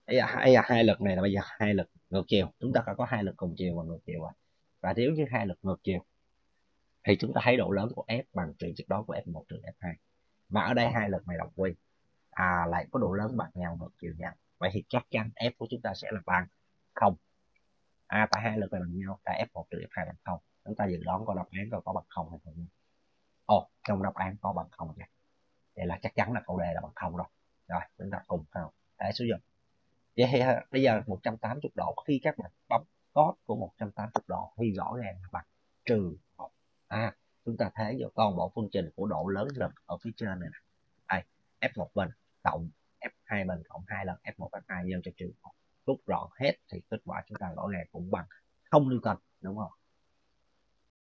hai lực này là bây giờ hai lực ngược chiều, chúng ta có hai lực cùng chiều và ngược chiều rồi. Và nếu như hai lực ngược chiều thì chúng ta thấy độ lớn của F bằng trị tuyệt đối của F1 trừ F2. Và ở đây hai lực này đồng quy, lại có độ lớn bằng nhau, ngược chiều nhau. Vậy thì chắc chắn F của chúng ta sẽ là bằng không. Tại hai lực này bằng nhau, tại F1 trừ F2 bằng không. Chúng ta dự đoán coi đáp án có bằng không hay không. Trong đáp án có bằng không nha. Vậy là chắc chắn là câu đề là bằng không rồi. Rồi chúng ta cùng vào để sử dụng. Vậy thì bây giờ 180 độ, khi các bạn bấm cos của 180 độ thì rõ ràng là bằng trừ 1. Chúng ta thấy vào toàn bộ phương trình của độ lớn lực ở phía trên này nè. Đây, F1 bên cộng F2 bên cộng 2 lần F1 F2 nhân cho trừ 1. Rút gọn hết thì kết quả chúng ta rõ ràng cũng bằng 0 Newton, đúng không?